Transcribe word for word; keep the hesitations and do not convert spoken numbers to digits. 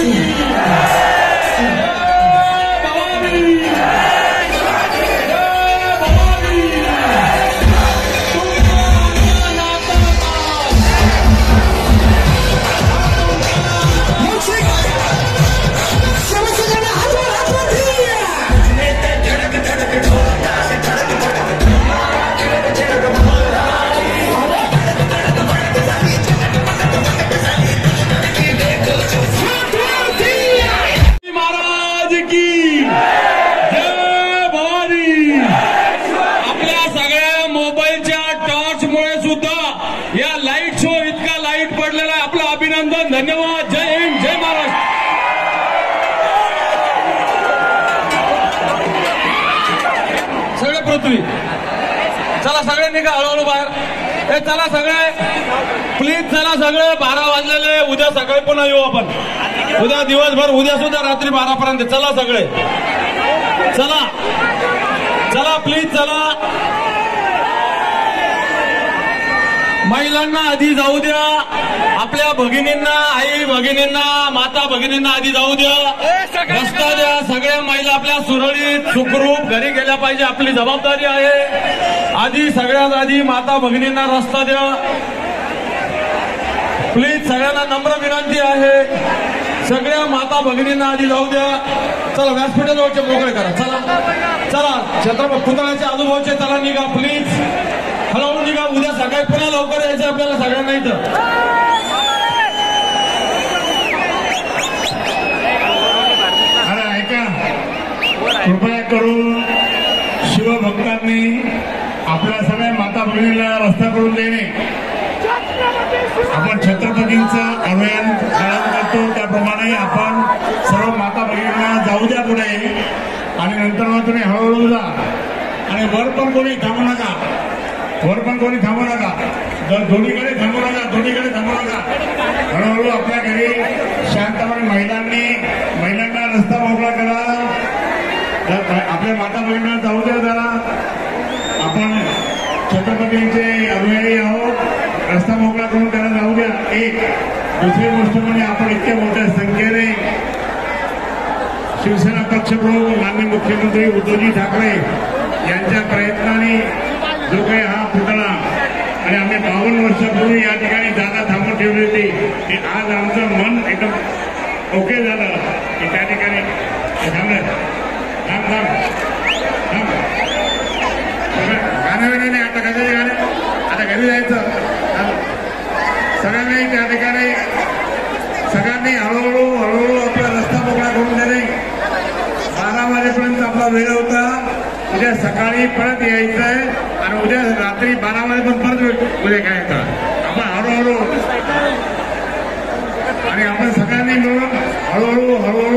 धन्यवाद. जय हिंद, जय महाराष्ट्र. सगळे पृथ्वी चला, सगळे निघा हळूहळू बाहेर. हे चला सगळे, प्लीज चला सगळे. बारा वाजलेले. उद्या सकाळी पुन्हा येऊ आपण. उद्या दिवसभर, उद्या सुद्धा रात्री बारा पर्यंत. चला सगळे, चला चला प्लीज चला. महिलांना आधी जाऊ द्या. आपल्या भगिनींना, आई भगिनींना, माता भगिनींना आधी जाऊ द्या. रस्ता द्या. सगळ्या महिला आपल्या सुरळीत सुखरूप घरी गेल्या पाहिजे. आपली जबाबदारी आहे. आधी सगळ्यात आधी माता भगिनींना रस्ता द्या प्लीज. सगळ्यांना नम्र विनंती आहे. सगळ्या माता भगिनींना आधी जाऊ द्या. चला, व्यासपीठाजवळचे मोकळे करा. चला चला, छत्रपती पुतळ्याच्या आजूबाजूचे चला, निघा प्लीज. हळूहळू निघा. उद्या सकाळी पुन्हा लवकर यायचं आपल्याला सगळ्यांना इथं. अरे ऐका, कृपया करून शिवभक्तांनी आपल्या सगळ्या माता भगिनीला रस्ता करून देणे. आपण छत्रपतींचं अभियान पालन करतो त्याप्रमाणे आपण सर्व माता भगिनींना जाऊ द्या पुढे. आणि नंतर मग तुम्ही हळूहळू जा. आणि वर पण कोणी थांबू नका. वर पण कोणी थांबू नका. दोन्हीकडे थांबू नका. दोन्हीकडे थांबू नका. हळूहळू आपल्या घरी शांतपणे महिलांनी महिलांना रस्ता मोकळा करा. आपल्या माता बहिणींना जाऊ द्या जरा. आपण छत्रपतींचे अनुयायी आहोत. रस्ता मोकळा करून त्यांना जाऊ द्या. एक दुसरी गोष्ट म्हणजे आपण इतक्या मोठ्या संख्येने शिवसेना पक्षप्रमुख माननीय मुख्यमंत्री उद्धवजी ठाकरे यांच्या प्रयत्नाने जो काही हा पुतळा, आणि आम्ही बावन्न वर्षापूर्वी या ठिकाणी जागा थांबून ठेवली होती, की आज आमचं मन एकदम ओके झालं की त्या ठिकाणी थांबलं. थांब थांब थांब गाणं विणं नाही. आता कशाचे गाणे? आता घरी जायचं. सगळ्यांनी त्या ठिकाणी सगळ्यांनी हळूहळू हळूहळू आपला रस्ता मोकळा करून देणे. बारा वाजेपर्यंत आपला वेळ होता. उद्या सकाळी परत यायचंय आणि उद्या रात्री बारा वाजेपर्यंत परत उद्या काय येतं. आपण हळूहळू आणि आपण सगळ्यांनी मिळून हळूहळू हळूहळू